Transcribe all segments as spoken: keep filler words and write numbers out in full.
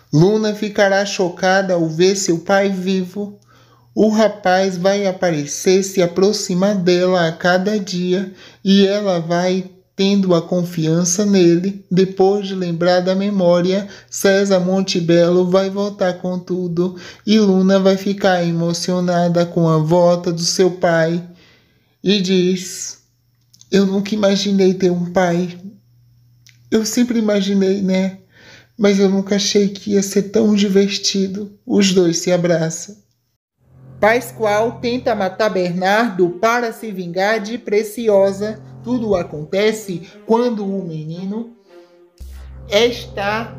Luna ficará chocada ao ver seu pai vivo. O rapaz vai aparecer, se aproximar dela a cada dia e ela vai tendo a confiança nele. Depois de lembrar da memória, César Montebello vai voltar com tudo e Luna vai ficar emocionada com a volta do seu pai e diz: eu nunca imaginei ter um pai. Eu sempre imaginei, né? Mas eu nunca achei que ia ser tão divertido. Os dois se abraçam. Pascoal tenta matar Bernardo para se vingar de Preciosa. Tudo acontece quando o menino está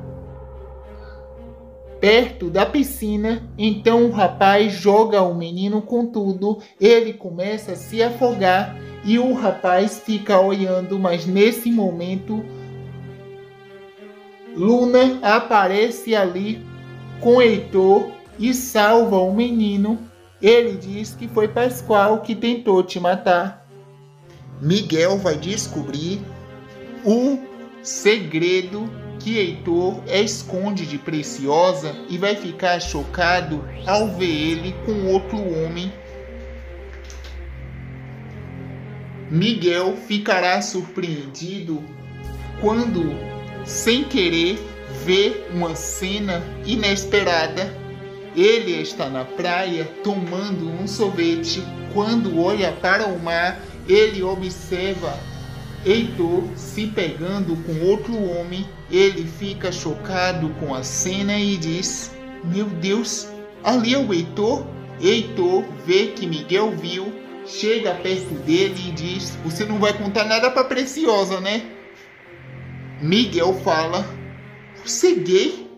perto da piscina. Então o rapaz joga o menino com tudo. Ele começa a se afogar e o rapaz fica olhando, mas nesse momento Luna aparece ali com Heitor e salva o menino. Ele diz que foi Pascoal que tentou te matar. Miguel vai descobrir o segredo que Heitor esconde de Preciosa e vai ficar chocado ao ver ele com outro homem. Miguel ficará surpreendido quando, sem querer, vê uma cena inesperada. Ele está na praia tomando um sorvete. Quando olha para o mar, ele observa Heitor se pegando com outro homem. Ele fica chocado com a cena e diz: meu Deus, ali é o Heitor? Heitor vê que Miguel viu, chega perto dele e diz: você não vai contar nada para Preciosa, né? Miguel fala: você é gay?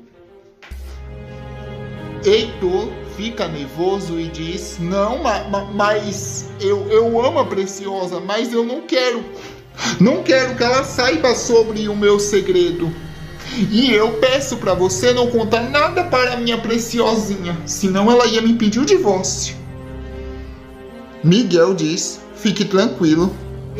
Heitor fica nervoso e diz: não, ma, ma, mas eu, eu amo a Preciosa, mas eu não quero, não quero que ela saiba sobre o meu segredo. E eu peço para você não contar nada para a minha Preciosinha, senão ela ia me pedir o divórcio. Miguel diz: fique tranquilo.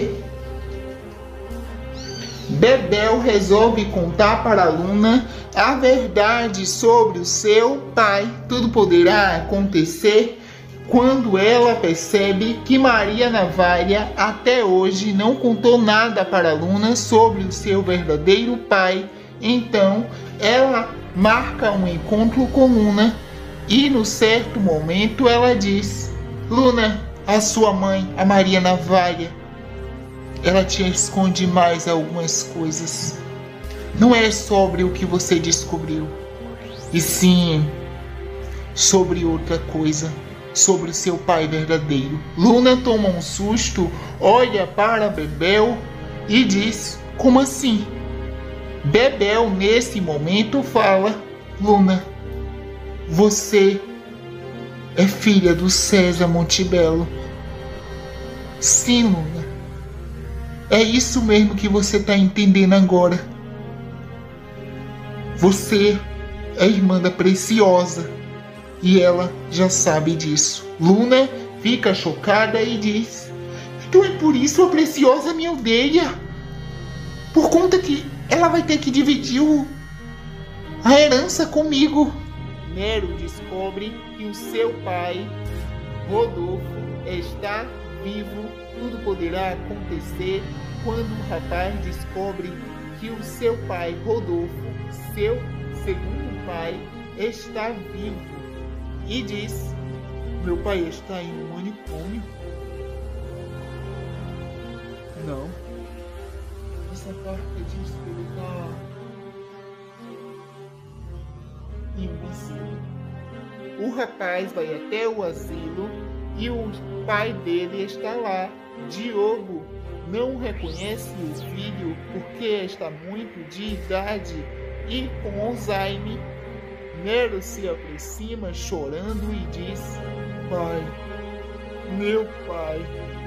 Bebel resolve contar para Luna a verdade sobre o seu pai. Tudo poderá acontecer quando ela percebe que Maria Navalha até hoje não contou nada para Luna sobre o seu verdadeiro pai. Então ela marca um encontro com Luna e no certo momento ela diz: Luna, a sua mãe, a Maria Navalha, ela te esconde mais algumas coisas. Não é sobre o que você descobriu, e sim sobre outra coisa, sobre o seu pai verdadeiro. Luna toma um susto, olha para Bebel e diz: como assim? Bebel nesse momento fala: Luna, você é filha do César Montebello. Sim, Luna. É isso mesmo que você está entendendo agora. Você é irmã da Preciosa e ela já sabe disso. Luna fica chocada e diz: então é por isso a Preciosa me odeia? Por conta que ela vai ter que dividir o... a herança comigo. Nero descobre que o seu pai, Rodolfo, está vivo. Tudo poderá acontecer quando o rapaz descobre que o seu pai, Rodolfo, seu segundo pai, está vivo. E diz: meu pai está em um manicômio? Não. Essa carta diz que ele está em um asilo. O rapaz vai até o asilo e o pai dele está lá. Diogo não reconhece o filho porque está muito de idade e com Alzheimer. Nero se aproxima chorando e diz: pai, meu pai,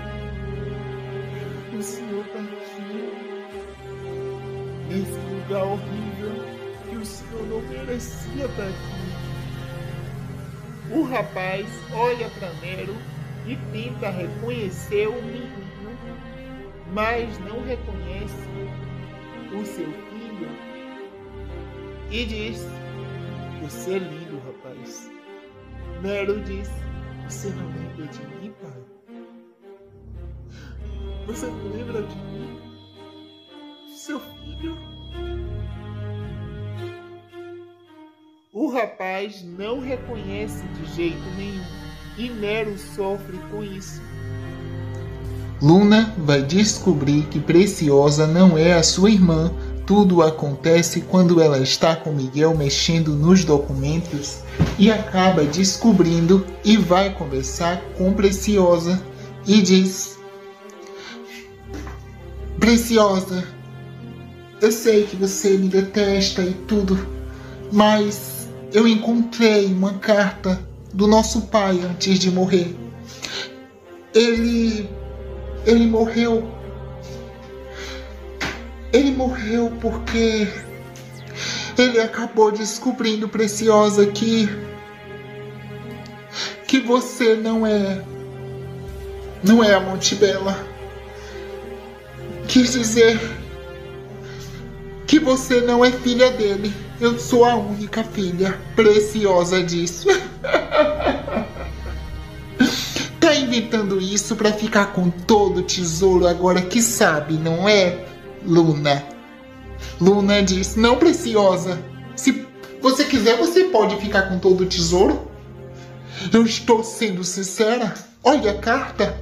o senhor está aqui, nesse lugar horrível que o senhor não merecia estar aqui. O rapaz olha para Nero e tenta reconhecer o menino, mas não reconhece o seu filho e diz: Você é lindo, rapaz. Nero diz: você não lembra de mim, pai? Você não lembra de mim? Seu filho? O rapaz não reconhece de jeito nenhum e Nero sofre com isso. Luna vai descobrir que Preciosa não é a sua irmã. Tudo acontece quando ela está com Miguel mexendo nos documentos e acaba descobrindo e vai conversar com Preciosa e diz: Preciosa, eu sei que você me detesta e tudo, mas eu encontrei uma carta do nosso pai antes de morrer. Ele... ele morreu... Ele morreu porque... ele acabou descobrindo, Preciosa, que... que você não é... não é a Montebella. Quis dizer... que você não é filha dele. Eu sou a única filha. Preciosa disso. Tá inventando isso pra ficar com todo o tesouro agora que sabe, não é, Luna? Luna diz: não, Preciosa. Se você quiser, você pode ficar com todo o tesouro. Eu estou sendo sincera. Olha a carta.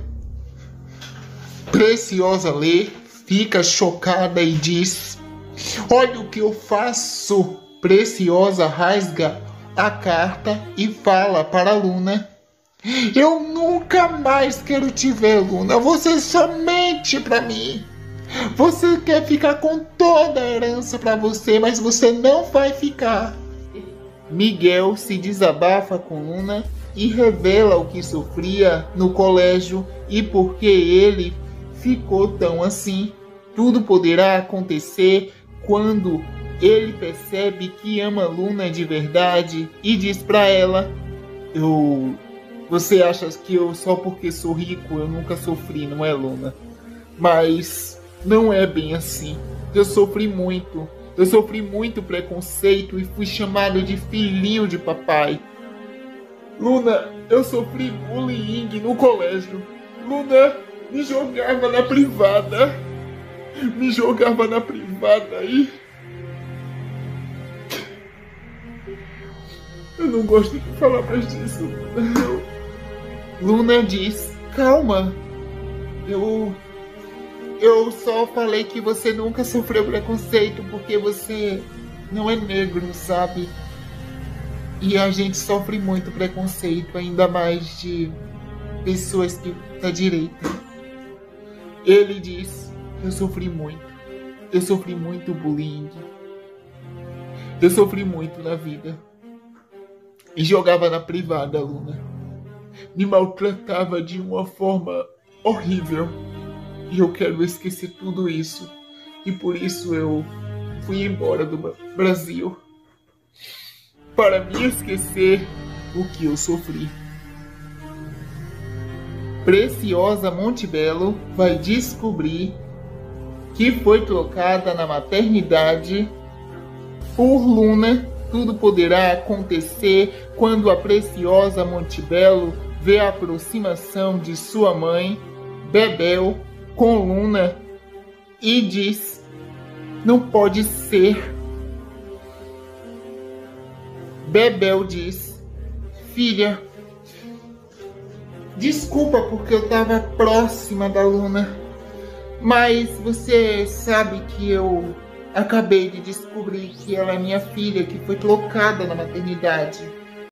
Preciosa lê, fica chocada e diz: olha o que eu faço. Preciosa rasga a carta e fala para Luna: eu nunca mais quero te ver, Luna. Você só mente para mim. Você quer ficar com toda a herança para você, mas você não vai ficar. Miguel se desabafa com Luna e revela o que sofria no colégio e por que ele ficou tão assim. Tudo poderá acontecer quando ele percebe que ama Luna de verdade e diz pra ela: eu... você acha que eu só porque sou rico eu nunca sofri, não é, Luna? Mas não é bem assim. Eu sofri muito. Eu sofri muito preconceito e fui chamado de filhinho de papai. Luna, eu sofri bullying no colégio. Luna me jogava na privada. Me jogava na privada e... eu não gosto de falar mais disso. Eu... Luna diz: calma. Eu... eu só falei que você nunca sofreu preconceito porque você não é negro, sabe? E a gente sofre muito preconceito, ainda mais de pessoas que da direita. Ele diz: eu sofri muito. Eu sofri muito bullying. Eu sofri muito na vida. E jogava na privada, Luna. Me maltratava de uma forma horrível. E eu quero esquecer tudo isso. E por isso eu fui embora do Brasil. Para me esquecer o que eu sofri. Preciosa Montebello vai descobrir que foi trocada na maternidade por Luna. Tudo poderá acontecer quando a Preciosa Montebello vê a aproximação de sua mãe, Bebel, com Luna e diz: não pode ser. Bebel diz: filha, desculpa porque eu estava próxima da Luna, mas você sabe que eu acabei de descobrir que ela é minha filha, que foi trocada na maternidade.